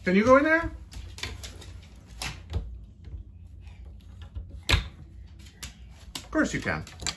Can you go in there? Of course you can.